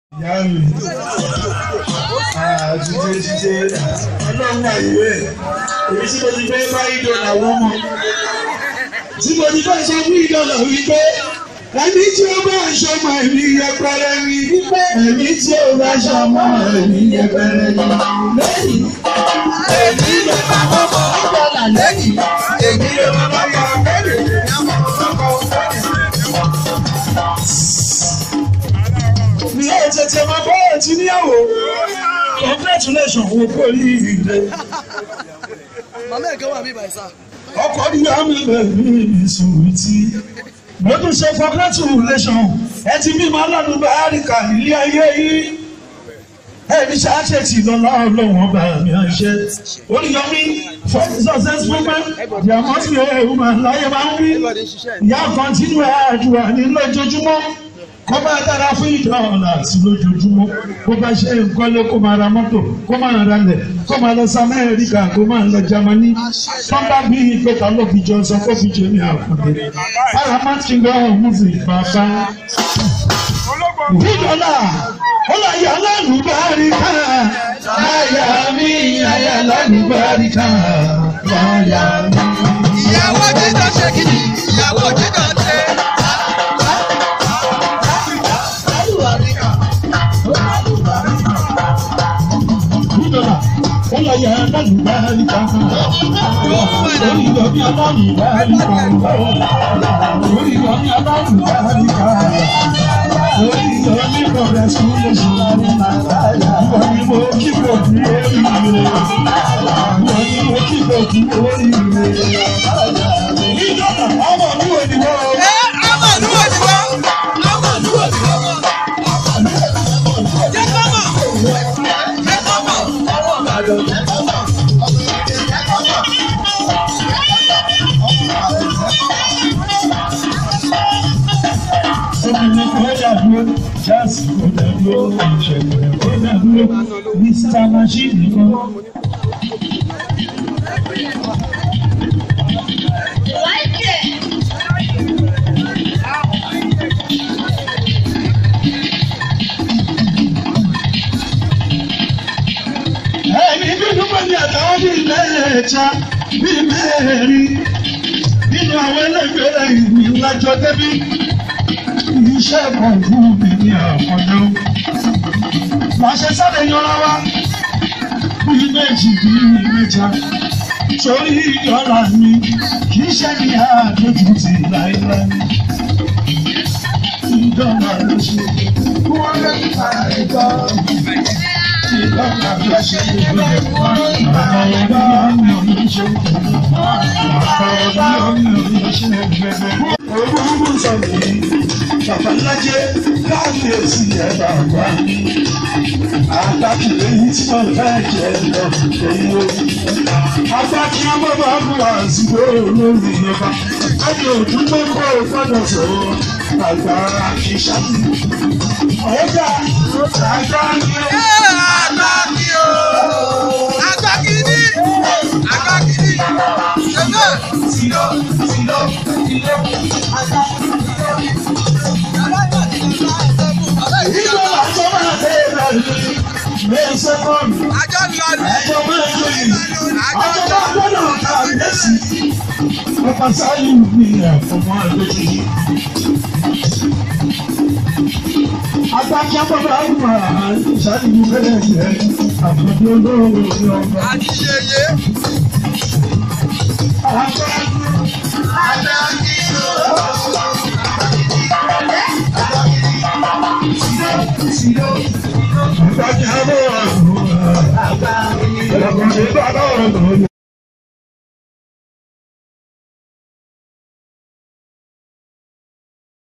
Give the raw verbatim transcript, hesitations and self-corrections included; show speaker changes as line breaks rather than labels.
Ìyá mi, àtúntò ṣiṣẹ́ ọlọ́run àyè èyí tí mo ti fẹ́ bá ìdọ̀là wọ́n mọ̀. Tí mo ti fẹ́ sọ fún ìdọ̀là wípé ẹni tí ó bá ṣọmọ ẹ̀mí yẹpẹrẹ ni ẹni tí ó bá ṣọmọ ẹ̀mí yẹpẹrẹ ni. Lẹ́yìn èmi lè bá ọmọ ìdọ̀là lẹ́yìn èmi lè bá ọmọ lẹ́yìn mi ò tètè máa bọ́ ẹ̀tí níyàwó. Congratulations wo kú oríire.
Màmá ẹ̀gẹ́ wà mí báyìí sá.
Ọkọ̀ ní àmì bẹ̀rẹ̀ sùwìtì. Mo tún ṣe congratulations. Ẹ ti bímọ aládùn báríkà nílé ayé yìí. Ẹni ṣáṣẹ̀tì lọ́lá ọlọ́wọ́n bá mi àṣẹ. Oríyọmí for the successful man. Ìyá mọ́tì ẹ̀rù máa láyé máa ń rí. Ìyá continue àdúrà ní lójoojúmọ́. Kó máa dára fún ìdọ̀là sí lójoojúmọ́. Kó bá ṣe nǹkan lé kó máa ra mọ́tò, kó máa ra lẹ̀, kó máa lọ sí Amẹ́ríkà, kó máa lọ Jámánì. Tó bá bí ìpẹ́ta ló fi jọ sọ kó fi jẹ́ ní àkùdé. Ara máa ti gbọ́ ọ̀húnfì bàbá. Ìdọ̀là ó lọ yà lálùbáríkà. Àyà mi àyà lálùbáríkà. Àyà mi.
Ìyàwó jíjọ ṣe kìíní, ìyàwó jíjọ ṣe.
Ó lọ yẹ lálùbáríkà. Orí lọ bí alálùbáríkà. Orí lọ bí alálùbáríkà. Orí lọ bí bọ̀rẹ̀ súnlẹ̀sù. Ìwọ ni mo kí bòkú oríire. Ìwọ ni mo kí bòkú oríire. Ìjọba ọmọ mi ò ní wọ́n.
Ẹ ọmọ ìlú wo ni wọ́n? Ọmọ ìlú wo ni wọ́n? Jẹ́ kọ́mọ̀. Jẹ́ kọ́mọ̀. Ọmọ Ìbàdàn.
Obìnrin kan dàdúró, jáàsì kò dàdúró, ìṣẹ̀lẹ̀ kò dàdúró, Mr. Machine kan. Ẹni dúdú pé ní àtàwọn bíi mẹ́ẹ̀ẹ́ta bíi mẹ́ẹ̀ẹ́rin nínú àwọn ẹlẹ́gbẹ̀rẹ̀ ìlú lájọ débí. Iṣẹ́ kan fún mi ní àkọ́jọ́. Wọ́n ṣe sáré yanra wá bíi méjì bíi mẹ́ta. Torí ìyọ́lá mi kì í ṣe ní àdójú ti láéláé. Ìjọba ló ṣe wọ́n lè ta ẹ̀gbọ́. Ìjọba ló ṣe ìgbẹ́ wọn. Àwọn ọ̀gá mi ò ní ṣe. Àwọn ọ̀gá mi ò ní ṣe gbẹgbẹ. Olúwo sọ mi, bàbá lájẹ káàkiri ẹ̀bà wá. Àtàkì èyí tí wọ́n fẹ́ jẹ lọ èyí ó. Àtàkì abọ́bọ̀ àbúrò àsìkò olórí ìjọba. Ẹni òtún pé kó o gbọ́dọ̀ sọ̀rọ̀ àgbàrá ìṣàkí. Ọ̀gá àgbà ni ó.
Àgbà ni ó. Àgbà kìíní. Àgbà kìíní. Ṣẹ́fẹ̀.
Tìlọ tìlọ tìlọ. Ìjọba àjọ máa tẹ̀ ẹ́ lọ́dún. Mẹ́sẹ̀ kọ́ọ̀nù.
Àjọ ńlá ni.
Àjọ máa ń lóyún. Àjọ máa gbọ́dọ̀ ká lẹ́sì. Ọ̀pá sáyé mi àfọ̀mọ́ àgbẹ̀tì yìí. Àgbàkí àbọ̀bọ̀ àgbà ìṣáájú mi fẹ́rẹ̀ jẹ́ àkọ́dé olóòrò ní ọgbà.
Àdìyẹyẹ.
Àjọ
Àdàkì ó.
Àgbàkí àbọ̀ àgbà. Àgbà